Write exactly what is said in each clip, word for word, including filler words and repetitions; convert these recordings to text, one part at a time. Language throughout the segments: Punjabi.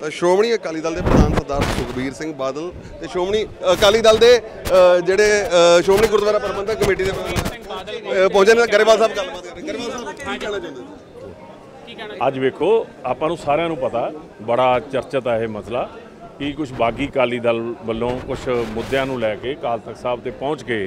ਸ਼੍ਰੋਮਣੀ ਅਕਾਲੀ ਦਲ ਦੇ ਪ੍ਰਧਾਨ ਸਰਦਾਰ ਸੁਖਬੀਰ ਸਿੰਘ ਬਾਦਲ ਤੇ ਸ਼੍ਰੋਮਣੀ ਅਕਾਲੀ ਦਲ ਦੇ ਜਿਹੜੇ ਸ਼੍ਰੋਮਣੀ ਗੁਰਦੁਆਰਾ ਪ੍ਰਬੰਧਕ ਕਮੇਟੀ ਦੇ ਪਹੁੰਚੇ ਨੇ। ਗਰੇਵਾਲ ਸਾਹਿਬ ਗੱਲਬਾਤ ਕਰ ਰਹੇ। ਗਰੇਵਾਲ ਸਾਹਿਬ ਕੀ ਕਹਿਣਾ ਚਾਹੁੰਦੇ? ਅੱਜ ਵੇਖੋ ਆਪਾਂ ਨੂੰ ਸਾਰਿਆਂ ਨੂੰ ਪਤਾ ਬੜਾ ਚਰਚਿਤ ਹੈ ਇਹ ਮਸਲਾ ਕਿ ਕੁਝ ਬਾਗੀ ਅਕਾਲੀ ਦਲ ਵੱਲੋਂ ਕੁਝ ਮੁੱਦਿਆਂ ਨੂੰ ਲੈ ਕੇ ਅਕਾਲ ਤਖਤ ਸਾਹਿਬ ਤੇ ਪਹੁੰਚ ਕੇ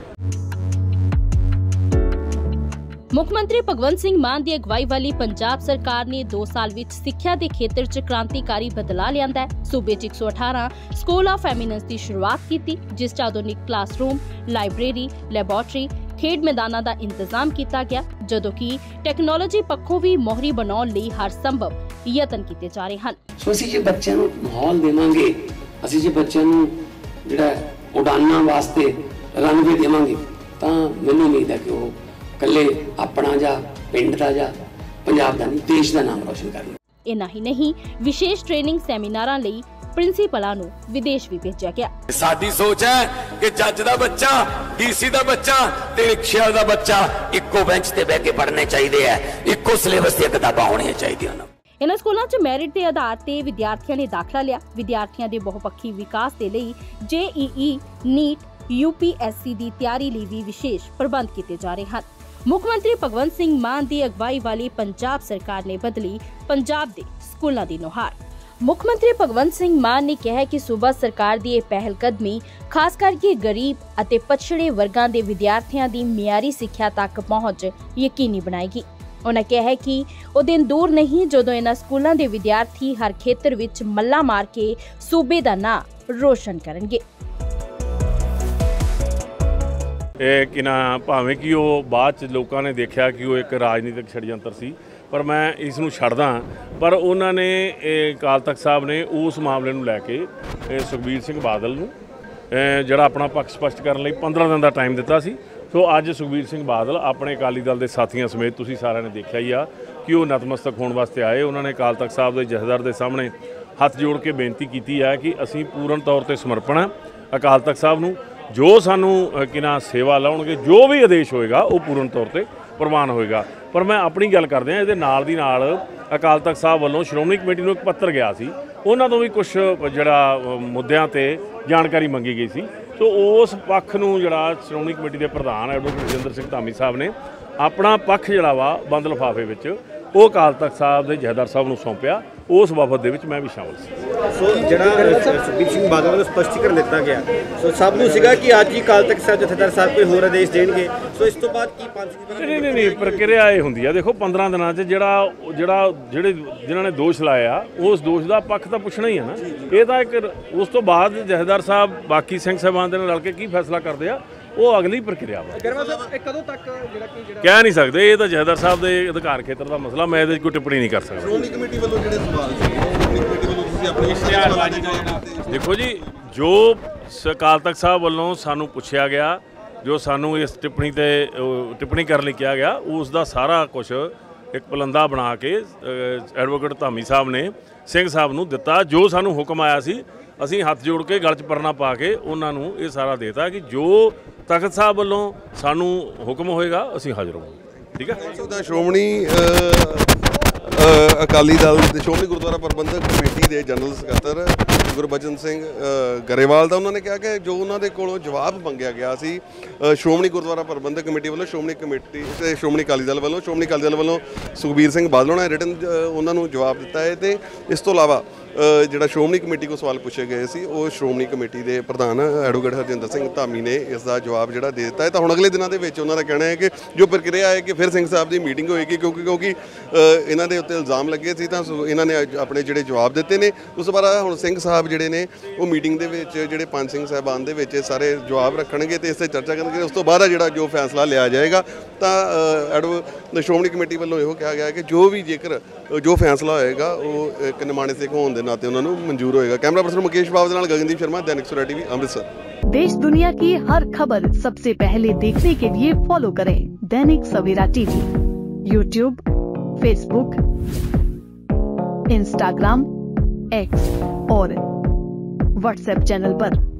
ਮੁੱਖ ਮੰਤਰੀ ਭਗਵੰਤ ਸਿੰਘ ਮਾਨ ਦੀ ਅਗਵਾਈ ਵਾਲੀ ਪੰਜਾਬ ਸਰਕਾਰ ਨੇ ਦੋ ਸਾਲ ਵਿੱਚ ਸਿੱਖਿਆ ਦੇ ਖੇਤਰ 'ਚ ਕ੍ਰਾਂਤੀਕਾਰੀ ਬਦਲਾਅ ਲਿਆਂਦਾ ਹੈ। ਸੂਬੇ 'ਚ ਇੱਕ ਸੌ ਅਠਾਰਾਂ ਸਕੂਲ ਆਫ ਐਮੀਨੈਂਸ ਦੀ ਸ਼ੁਰੂਆਤ ਕੀਤੀ, ਜਿਸ 'ਚ ਆਧੁਨਿਕ ਕਲਾਸਰੂਮ, ਲਾਇਬ੍ਰੇਰੀ, ਲੈਬੋਰਟਰੀ, ਖੇਡ ਮੈਦਾਨਾਂ ਦਾ ਇੰਤਜ਼ਾਮ ਕੀਤਾ ਗਿਆ, ਜਦੋਂ ਕਿ ਟੈਕਨੋਲੋਜੀ ਪੱਖੋਂ ਵੀ ਮੋਹਰੀ ਬਣਾਉਣ ਲਈ ਹਰ ਸੰਭਵ ਯਤਨ ਕੀਤੇ ਜਾ ਰਹੇ ਹਨ। ਸੋ ਅਸੀਂ ਜੇ ਬੱਚਿਆਂ ਨੂੰ ਮਾਹੌਲ ਦੇਵਾਂਗੇ, ਅਸੀਂ ਜੇ ਬੱਚਿਆਂ ਨੂੰ ਜਿਹੜਾ ਉਡਾਨਾਂ ਵਾਸਤੇ ਰਨਵੇ ਦੇਵਾਂਗੇ ਤਾਂ ਮੈਨੂੰ ਉਮੀਦ ਹੈ ਕਿ ਉਹ ਕੱਲੇ ਆਪਣਾ ਜਾਂ ਪਿੰਡ ਦਾ ਜਾਂ ਪੰਜਾਬ ਦਾ ਨਹੀਂ, ਦੇਸ਼ ਦਾ ਨਾਮ ਰੋਸ਼ਨ ਕਰਨਗੇ। ਇੰਨਾ ਹੀ ਨਹੀਂ, ਵਿਸ਼ੇਸ਼ ਟ੍ਰੇਨਿੰਗ ਸੈਮੀਨਾਰਾਂ ਲਈ ਪ੍ਰਿੰਸੀਪਲਾਂ ਨੂੰ ਵਿਦੇਸ਼ ਵੀ ਭੇਜਿਆ ਗਿਆ। ਸਾਡੀ ਸੋਚ ਹੈ ਕਿ ਜੱਜ ਦਾ ਬੱਚਾ, ਡੀਸੀ ਦਾ ਬੱਚਾ ਤੇ ਰਿਕਸ਼ਾ ਦਾ ਬੱਚਾ ਇੱਕੋ ਬੈਂਚ ਤੇ ਬਹਿ ਕੇ ਪੜ੍ਹਨੇ ਚਾਹੀਦੇ ਆ, ਇੱਕੋ ਸਿਲੇਬਸ ਦੀਆਂ ਕਿਤਾਬਾਂ ਹੋਣੀਆਂ ਚਾਹੀਦੀਆਂ ਹਨ। ਇਨ੍ਹਾਂ ਸਕੂਲਾਂ 'ਚ ਮੈਰਿਟ ਦੇ ਆਧਾਰ ਤੇ ਵਿਦਿਆਰਥੀਆਂ ਨੇ ਦਾਖਲਾ ਲਿਆ। ਵਿਦਿਆਰਥੀਆਂ ਦੇ ਬਹੁਪੱਖੀ ਵਿਕਾਸ ਦੇ ਲਈ J E E, NEET, U P S C ਦੀ ਤਿਆਰੀ ਲਈ ਵੀ ਵਿਸ਼ੇਸ਼ ਪ੍ਰਬੰਧ ਕੀਤੇ ਜਾ ਰਹੇ ਹਨ। ਮੁੱਖ ਮੰਤਰੀ ਭਗਵੰਤ ਸਿੰਘ ਮਾਨ ਦੀ ਅਗਵਾਈ ਵਾਲੀ ਪੰਜਾਬ ਸਰਕਾਰ ਨੇ ਬਦਲੀ ਪੰਜਾਬ ਦੇ ਸਕੂਲਾਂ ਦੀ ਨੁਹਾਰ। ਮੁੱਖ ਮੰਤਰੀ ਭਗਵੰਤ ਸਿੰਘ ਮਾਨ ਨੇ ਕਿਹਾ ਕਿ ਸੂਬਾ ਸਰਕਾਰ ਦੀ ਇਹ ਪਹਿਲ ਕਦਮੀ ਖਾਸ ਕਰਕੇ ਗਰੀਬ ਅਤੇ ਪਛੜੇ ਵਰਗਾਂ ਦੇ ਵਿਦਿਆਰਥੀਆਂ ਦੀ ਮਿਆਰੀ ਸਿੱਖਿਆ ਤੱਕ ਪਹੁੰਚ ਯਕੀਨੀ ਬਣਾਏਗੀ। ਉਨ੍ਹਾਂ ਕਿਹਾ ਕਿ ਉਹ ਦਿਨ ਦੂਰ ਨਹੀਂ ਜਦੋਂ ਇਨ੍ਹਾਂ ਸਕੂਲਾਂ ਦੇ ਵਿਦਿਆਰਥੀ ਹਰ ਖੇਤਰ ਵਿੱਚ ਮੱਲਾ ਮਾਰ ਕੇ ਸੂਬੇ ਦਾ ਨਾਂ ਰੋਸ਼ਨ ਕਰਨਗੇ। ਇਹ ਕਿ ਨਾ ਭਾਵੇਂ ਕਿ ਉਹ ਬਾਅਦ 'ਚ ਲੋਕਾਂ ਨੇ ਦੇਖਿਆ ਕਿ ਉਹ ਇੱਕ ਰਾਜਨੀਤਿਕ ਛੜਯੰਤਰ ਸੀ, ਪਰ ਮੈਂ ਇਸ ਨੂੰ ਛੱਡਦਾ। ਪਰ ਉਹਨਾਂ ਨੇ ਇਹ ਅਕਾਲ ਤਖਤ ਸਾਹਿਬ ਨੇ ਉਸ ਮਾਮਲੇ ਨੂੰ ਲੈ ਕੇ ਸੁਖਬੀਰ ਸਿੰਘ ਬਾਦਲ ਨੂੰ ਜਿਹੜਾ ਆਪਣਾ ਪੱਖ ਸਪਸ਼ਟ ਕਰਨ ਲਈ ਪੰਦਰਾਂ ਦਿਨ ਦਾ ਟਾਈਮ ਦਿੱਤਾ ਸੀ। ਸੋ ਅੱਜ ਸੁਖਬੀਰ ਸਿੰਘ ਬਾਦਲ ਆਪਣੇ ਅਕਾਲੀ ਦਲ ਦੇ ਸਾਥੀਆਂ ਸਮੇਤ ਤੁਸੀਂ ਸਾਰਿਆਂ ਨੇ ਦੇਖਿਆ ਹੀ ਆ ਕਿ ਉਹ ਨਤਮਸਤਕ ਹੋਣ ਵਾਸਤੇ ਆਏ। ਉਹਨਾਂ ਨੇ ਅਕਾਲ ਤਖਤ ਸਾਹਿਬ ਦੇ ਜਥੇਦਾਰ ਦੇ ਸਾਹਮਣੇ ਹੱਥ ਜੋੜ ਕੇ ਬੇਨਤੀ ਕੀਤੀ ਹੈ ਕਿ ਅਸੀਂ ਪੂਰਨ ਤੌਰ 'ਤੇ ਸਮਰਪਣ ਹਾਂ ਅਕਾਲ ਤਖਤ ਸਾਹਿਬ ਨੂੰ। ਜੋ ਸਾਨੂੰ ਕਿਨਾ ਸੇਵਾ ਲਾਉਣਗੇ, ਜੋ ਵੀ ਆਦੇਸ਼ ਹੋਏਗਾ ਉਹ ਪੂਰਨ ਤੌਰ 'ਤੇ ਪ੍ਰਵਾਨ ਹੋਏਗਾ। ਪਰ ਮੈਂ ਆਪਣੀ ਗੱਲ ਕਰਦੇ ਹਾਂ, ਇਹਦੇ ਨਾਲ ਦੀ ਨਾਲ ਅਕਾਲ ਤਖਤ ਸਾਹਿਬ ਵੱਲੋਂ ਸ਼੍ਰੋਮਣੀ ਕਮੇਟੀ ਨੂੰ ਇੱਕ ਪੱਤਰ ਗਿਆ ਸੀ, ਉਹਨਾਂ ਤੋਂ ਵੀ ਕੁਝ ਜਿਹੜਾ ਮੁੱਦਿਆਂ 'ਤੇ ਜਾਣਕਾਰੀ ਮੰਗੀ ਗਈ ਸੀ। ਸੋ ਉਸ ਪੱਖ ਨੂੰ ਜਿਹੜਾ ਸ਼੍ਰੋਮਣੀ ਕਮੇਟੀ ਦੇ ਪ੍ਰਧਾਨ ਐਡਵੋਕੇਟ ਰਜਿੰਦਰ ਸਿੰਘ ਧਾਮੀ ਸਾਹਿਬ ਨੇ ਆਪਣਾ ਪੱਖ ਜਿਹੜਾ ਵਾ ਬੰਦ ਲਿਫਾਫੇ ਵਿੱਚ ਉਹ ਅਕਾਲ ਤਖਤ ਸਾਹਿਬ ਦੇ ਜਥੇਦਾਰ ਸਾਹਿਬ ਨੂੰ ਸੌਂਪਿਆ। ਉਸ ਵਫਦ ਦੇ ਵਿੱਚ ਮੈਂ ਵੀ ਸ਼ਾਮਲ ਸੀ। ਸੋ ਜਿਹੜਾ ਸੁਖਬੀਰ ਸਿੰਘ ਬਾਦਲ ਵੱਲੋਂ ਸਪਸ਼ਟੀਕਰਨ ਦਿੱਤਾ ਗਿਆ, ਸੋ ਸਭ ਨੂੰ ਸੀਗਾ ਕਿ ਅੱਜ ਹੀ ਅਕਾਲ ਤਖਤ ਸਾਹਿਬ ਜਥੇਦਾਰ ਸਾਹਿਬ ਕੋਈ ਹੋਰ ਆਦੇਸ਼ ਦੇਣਗੇ। ਸੋ ਇਸ ਤੋਂ ਬਾਅਦ ਕੀ ਪੰਜ ਨਹੀਂ ਨਹੀਂ ਨਹੀਂ ਪ੍ਰਕਿਰਿਆ ਇਹ ਹੁੰਦੀ ਆ। ਦੇਖੋ ਪੰਦਰਾਂ ਦਿਨਾਂ 'ਚ ਜਿਹੜਾ ਜਿਹੜਾ ਜਿਹੜੇ ਜਿਨ੍ਹਾਂ ਨੇ ਦੋਸ਼ ਲਾਇਆ ਉਸ ਦੋਸ਼ ਦਾ ਪੱਖ ਤਾਂ ਪੁੱਛਣਾ ਹੀ ਹੈ ਨਾ। ਇਹ ਤਾਂ ਇੱਕ ਉਸ ਤੋਂ ਬਾਅਦ ਜਥੇਦਾਰ ਸਾਹਿਬ ਬਾਕੀ ਸਿੰਘ ਸਾਹਿਬਾਨ ਦੇ ਨਾਲ ਰਲ ਕੇ ਕੀ ਫੈਸਲਾ ਕਰਦੇ ਆ ਉਹ ਅਗਲੀ ਪ੍ਰਕਿਰਿਆ ਵਾ। ਕਦੋਂ ਤੱਕ ਜਿਹੜਾ ਕੀ ਜਿਹੜਾ ਕਹਿ ਨਹੀਂ ਸਕਦੇ, ਇਹ ਤਾਂ ਜਥੇਦਾਰ ਸਾਹਿਬ ਦੇ ਅਧਿਕਾਰ ਖੇਤਰ ਦਾ ਮਸਲਾ, ਮੈਂ ਇਹਦੇ 'ਚ ਕੋਈ ਟਿੱਪਣੀ ਨਹੀਂ ਕਰ ਸਕਦਾ। ਸ਼੍ਰੋਮਣੀ ਕਮੇਟੀ ਵੱਲੋਂ ਜਿਹੜੇ ਸਵਾਲ ਸੀ, ਸ਼੍ਰੋਮਣੀ ਕਮੇਟੀ ਵੱਲੋਂ ਤੁਸੀਂ ਆਪਣੇ ਇਸ਼ਤਿਹਾਰ ਦੇਖੋ ਜੀ, ਜੋ ਅਕਾਲ ਤਖਤ ਸਾਹਿਬ ਵੱਲੋਂ ਸਾਨੂੰ ਪੁੱਛਿਆ ਗਿਆ, ਜੋ ਸਾਨੂੰ ਇਸ ਟਿੱਪਣੀ 'ਤੇ ਟਿੱਪਣੀ ਕਰਨ ਲਈ ਕਿਹਾ ਗਿਆ, ਉਸ ਦਾ ਸਾਰਾ ਕੁਝ ਇੱਕ ਪਲੰਦਾ ਬਣਾ ਕੇ ਐਡਵੋਕੇਟ ਧਾਮੀ ਸਾਹਿਬ ਨੇ ਸਿੰਘ ਸਾਹਿਬ ਨੂੰ ਦਿੱਤਾ। ਜੋ ਸਾਨੂੰ ਹੁਕਮ ਆਇਆ ਸੀ ਅਸੀਂ ਹੱਥ ਜੋੜ ਕੇ ਗਲ 'ਚ ਪਰਨਾ ਪਾ ਕੇ ਉਹਨਾਂ ਨੂੰ ਇਹ ਸਾਰਾ ਦੇਤਾ ਕਿ ਜੋ ਤਖਤ ਸਾਹਿਬ ਵੱਲੋਂ ਸਾਨੂੰ ਹੁਕਮ ਹੋਏਗਾ ਅਸੀਂ ਹਾਜ਼ਰ ਹੋਵਾਂਗੇ। ਠੀਕ ਹੈ। ਸ਼੍ਰੋਮਣੀ ਅਕਾਲੀ ਦਲ ਦੇ ਸ਼੍ਰੋਮਣੀ ਗੁਰਦੁਆਰਾ ਪ੍ਰਬੰਧਕ ਕਮੇਟੀ ਦੇ ਜਨਰਲ ਸਕੱਤਰ ਗੁਰਬਚਨ ਸਿੰਘ ਗਰੇਵਾਲ ਦਾ ਉਹਨਾਂ ਨੇ ਕਿਹਾ ਕਿ ਜੋ ਉਹਨਾਂ ਦੇ ਕੋਲੋਂ ਜਵਾਬ ਮੰਗਿਆ ਗਿਆ ਸੀ ਸ਼੍ਰੋਮਣੀ ਗੁਰਦੁਆਰਾ ਪ੍ਰਬੰਧਕ ਕਮੇਟੀ ਵੱਲੋਂ, ਸ਼੍ਰੋਮਣੀ ਕਮੇਟੀ ਤੇ ਸ਼੍ਰੋਮਣੀ ਅਕਾਲੀ ਦਲ ਵੱਲੋਂ, ਸ਼੍ਰੋਮਣੀ ਅਕਾਲੀ ਦਲ ਵੱਲੋਂ ਸੁਖਬੀਰ ਸਿੰਘ ਬਾਦਲ ਹੋਣਾ ਰਿਟਨ ਉਹਨਾਂ ਨੂੰ ਜਵਾਬ ਦਿੱਤਾ ਹੈ। ਤੇ ਇਸ ਤੋਂ ਇਲਾਵਾ ਜਿਹੜਾ ਸ਼੍ਰੋਮਣੀ ਕਮੇਟੀ ਕੋਲ ਸਵਾਲ ਪੁੱਛੇ ਗਏ ਸੀ ਉਹ ਸ਼੍ਰੋਮਣੀ ਕਮੇਟੀ ਦੇ ਪ੍ਰਧਾਨ ਐਡਵੋਕੇਟ ਹਰਜਿੰਦਰ ਸਿੰਘ ਧਾਮੀ ਨੇ ਇਸ ਦਾ ਜਵਾਬ ਜਿਹੜਾ ਦੇ ਦਿੱਤਾ ਹੈ। ਤਾਂ ਹੁਣ ਅਗਲੇ ਦਿਨਾਂ ਦੇ ਵਿੱਚ ਉਹਨਾਂ ਦਾ ਕਹਿਣਾ ਹੈ ਕਿ ਜੋ ਪ੍ਰਕਿਰਿਆ ਹੈ ਕਿ ਫਿਰ ਸਿੰਘ ਸਾਹਿਬ ਦੀ ਮੀਟਿੰਗ ਹੋਏਗੀ, ਕਿਉਂਕਿ ਕਿਉਂਕਿ ਇਹਨਾਂ ਦੇ ਉੱਤੇ ਇਲਜ਼ਾਮ ਲੱਗੇ ਸੀ ਤਾਂ ਇਹਨਾਂ ਨੇ ਆਪਣੇ ਜਿਹੜੇ ਜਵਾਬ ਦਿੱਤੇ ਨੇ। ਉਸ ਤੋਂ ਬਾਅਦ ਹੁਣ ਸਿੰਘ ਸਾਹਿਬ ਜਿਹੜੇ ਨੇ ਉਹ ਮੀਟਿੰਗ ਦੇ ਵਿੱਚ ਜਿਹੜੇ ਪੰਜ ਸਿੰਘ ਸਾਹਿਬਾਨ ਦੇ ਵਿੱਚ ਸਾਰੇ ਜਵਾਬ ਰੱਖਣਗੇ ਤੇ ਇਸ 'ਤੇ ਚਰਚਾ ਕਰਨਗੇ। ਉਸ ਤੋਂ ਬਾਅਦ ਜਿਹੜਾ ਜੋ ਫੈਸਲਾ ਲਿਆ ਜਾਏਗਾ ਤਾਂ ਐਡਵੋ ਸ਼੍ਰੋਮਣੀ ਕਮੇਟੀ ਵੱਲੋਂ ਇਹੋ ਕਿਹਾ ਗਿਆ ਕਿ ਜੋ ਵੀ ਜੇਕਰ ਜੋ ਫੈਸਲਾ ਹੋਏਗਾ ਉਹ ਇੱਕ ਨਿਮਾਣੇ ਸਿੱਖ ਹੋਣ ਦੇ नाते उन्होंने मंजूर होएगा। कैमरा पर्सन मुकेश बाबू के नाल गगनदीप शर्मा, दैनिक सवेरा टीवी, अमृतसर। देश दुनिया की हर खबर सबसे पहले देखने के लिए फॉलो करें Dainik Savera TV, YouTube, Facebook, Instagram, X और व्हाट्सएप चैनल पर।